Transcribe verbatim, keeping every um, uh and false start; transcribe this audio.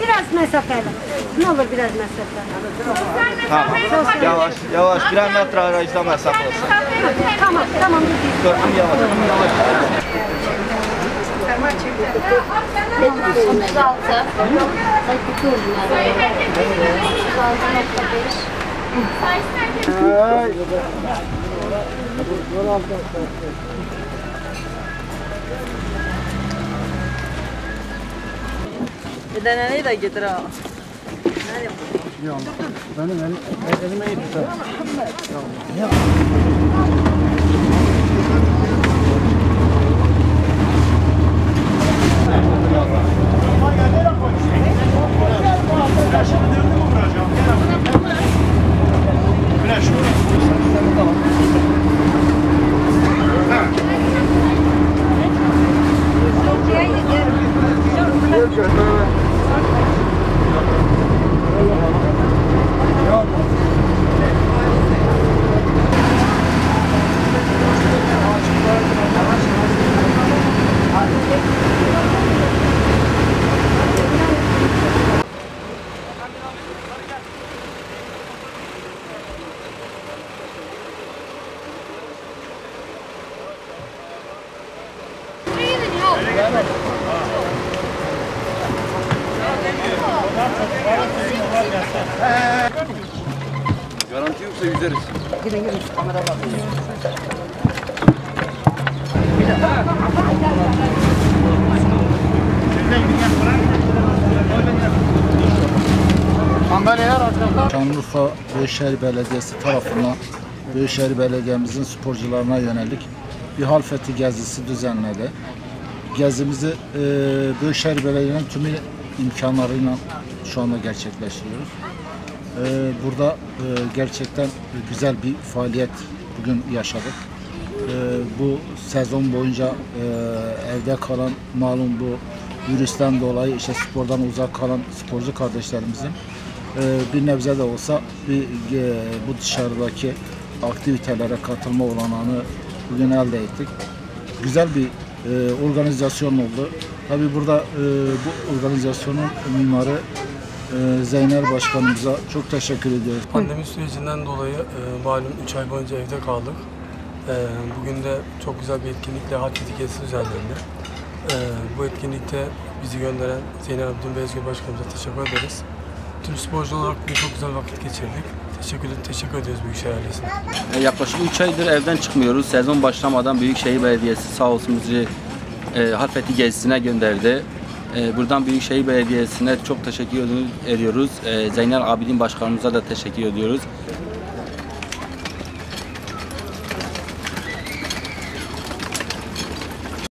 Biraz mesafeli. Ne olur biraz mesafeli. Tamam. Yavaş, yavaş. Birer metre arayüzde mesafe olsun. Tamam, tamam. Gördüm yavaş, yavaş. otuz altı. otuz altı nokta beş. Bir de neyi de getir ha. Yok. Benim elim, elime iyi tutar. Garanti yoksa yüzeriz. Gidin gidin kamera bak. Şanlıurfa Büyükşehir Belediyesi tarafından Büyükşehir Belediye'mizin sporcularına yönelik bir halfeti gezisi düzenledi. Gezimizi e, Büyükşehir Belediye'nin tüm imkanlarıyla şu anda gerçekleştiriyoruz. E, burada e, gerçekten güzel bir faaliyet bugün yaşadık. E, bu sezon boyunca e, evde kalan, malum bu virüsten dolayı işte spordan uzak kalan sporcu kardeşlerimizin e, bir nebze de olsa bir e, bu dışarıdaki aktivitelere katılma olanağını bugün elde ettik. Güzel bir e, organizasyon oldu. Tabii burada e, bu organizasyonun mimarı e, Zeynel Başkanımıza çok teşekkür ediyoruz. Pandemi sürecinden dolayı e, malum üç ay boyunca evde kaldık. E, bugün de çok güzel bir etkinlikle halfeti gezisi düzenlendi. E, bu etkinlikte bizi gönderen Zeynel Abidin ve Özgür Başkanımıza teşekkür ederiz. Tüm sporcu olarak bugün çok güzel vakit geçirdik. Teşekkür, teşekkür ediyoruz Büyükşehir ailesine. Yaklaşık üç aydır evden çıkmıyoruz. Sezon başlamadan Büyükşehir Belediyesi sağ olsun bizi e, halfeti gezisine gönderdi. E, buradan Büyükşehir Belediyesi'ne çok teşekkür ediyoruz. E, Zeynel Abidin Başkanımıza da teşekkür ediyoruz.